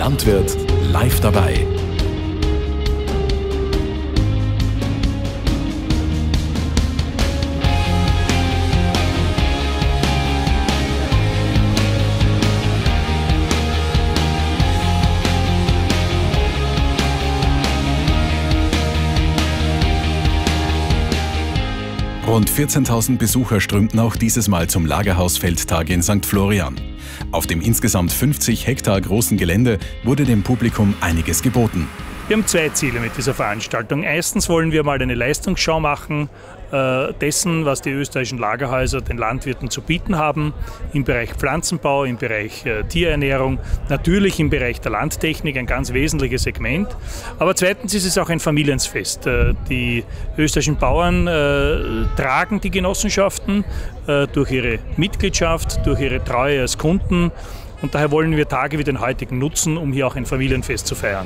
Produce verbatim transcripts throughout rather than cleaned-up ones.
Landwirt live dabei. Rund vierzehntausend Besucher strömten auch dieses Mal zum Lagerhaus-Feldtag in Sankt Florian. Auf dem insgesamt fünfzig Hektar großen Gelände wurde dem Publikum einiges geboten. Wir haben zwei Ziele mit dieser Veranstaltung. Erstens wollen wir mal eine Leistungsschau machen äh, dessen, was die österreichischen Lagerhäuser den Landwirten zu bieten haben, im Bereich Pflanzenbau, im Bereich äh, Tierernährung, natürlich im Bereich der Landtechnik, ein ganz wesentliches Segment. Aber zweitens ist es auch ein Familienfest. Äh, die österreichischen Bauern äh, tragen die Genossenschaften äh, durch ihre Mitgliedschaft, durch ihre Treue als Kunden. Und daher wollen wir Tage wie den heutigen nutzen, um hier auch ein Familienfest zu feiern.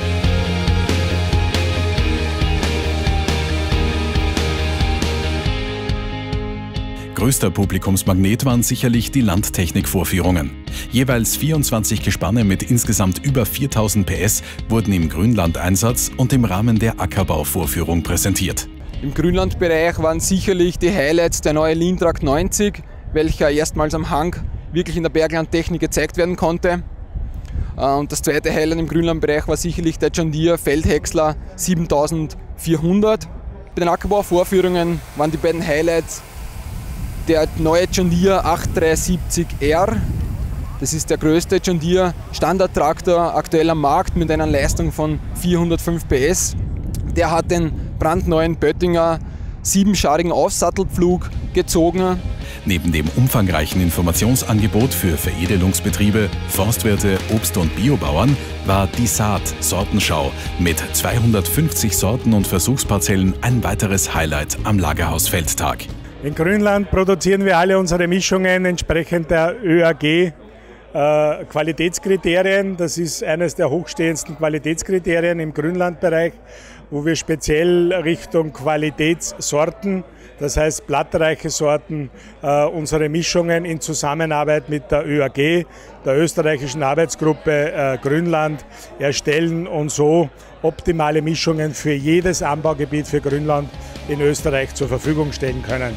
Größter Publikumsmagnet waren sicherlich die Landtechnik-Vorführungen. Jeweils vierundzwanzig Gespanne mit insgesamt über viertausend P S wurden im Grünlandeinsatz und im Rahmen der Ackerbau-Vorführung präsentiert. Im Grünlandbereich waren sicherlich die Highlights der neue Lindrad neunzig, welcher erstmals am Hang wirklich in der Berglandtechnik gezeigt werden konnte. Und das zweite Highlight im Grünlandbereich war sicherlich der John Deere Feldhäcksler siebentausendvierhundert. Bei den Ackerbau-Vorführungen waren die beiden Highlights der neue John Deere achthundertsiebzig R. Das ist der größte John Deere Standardtraktor aktuell am Markt mit einer Leistung von vierhundertfünf P S. Der hat den brandneuen Böttinger siebenscharigen Aufsattelpflug gezogen. Neben dem umfangreichen Informationsangebot für Veredelungsbetriebe, Forstwirte, Obst- und Biobauern war die Saat-Sortenschau mit zweihundertfünfzig Sorten und Versuchsparzellen ein weiteres Highlight am Lagerhaus-Feldtag. In Grünland produzieren wir alle unsere Mischungen entsprechend der Ö A G äh, Qualitätskriterien. Das ist eines der hochstehendsten Qualitätskriterien im Grünlandbereich, wo wir speziell Richtung Qualitätssorten, das heißt blattreiche Sorten, äh, unsere Mischungen in Zusammenarbeit mit der Ö A G, der österreichischen Arbeitsgruppe äh, Grünland, erstellen und so optimale Mischungen für jedes Anbaugebiet für Grünland in Österreich zur Verfügung stellen können.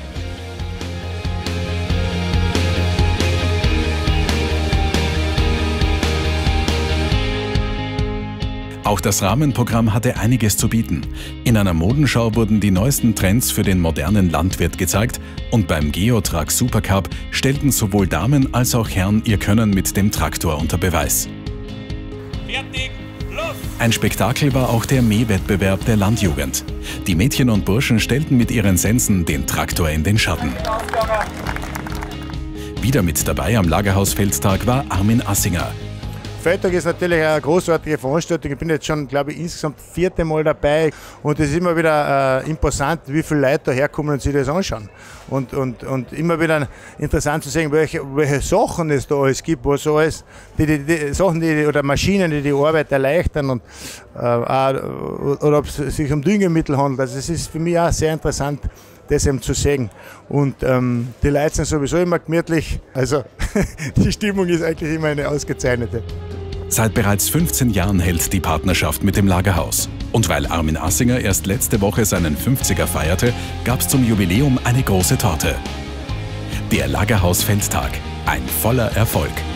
Auch das Rahmenprogramm hatte einiges zu bieten. In einer Modenschau wurden die neuesten Trends für den modernen Landwirt gezeigt und beim Geotrack Supercup stellten sowohl Damen als auch Herren ihr Können mit dem Traktor unter Beweis. Fertig, los! Ein Spektakel war auch der Mähwettbewerb der Landjugend. Die Mädchen und Burschen stellten mit ihren Sensen den Traktor in den Schatten. Wieder mit dabei am Lagerhaus-Feldtag war Armin Assinger. Feldtag ist natürlich eine großartige Veranstaltung. Ich bin jetzt schon, glaube ich, insgesamt vierte Mal dabei und es ist immer wieder äh, imposant, wie viele Leute daherkommen und sich das anschauen. Und, und, und immer wieder interessant zu sehen, welche, welche Sachen es da alles gibt, was so alles, die, die, die Sachen die, oder Maschinen, die die Arbeit erleichtern und, äh, auch, oder ob es sich um Düngemittel handelt. Also es ist für mich auch sehr interessant, das eben zu sehen. Und ähm, die Leute sind sowieso immer gemütlich. Also die Stimmung ist eigentlich immer eine ausgezeichnete. Seit bereits fünfzehn Jahren hält die Partnerschaft mit dem Lagerhaus. Und weil Armin Assinger erst letzte Woche seinen fünfziger feierte, gab es zum Jubiläum eine große Torte. Der Lagerhaus-Feldtag. Ein voller Erfolg.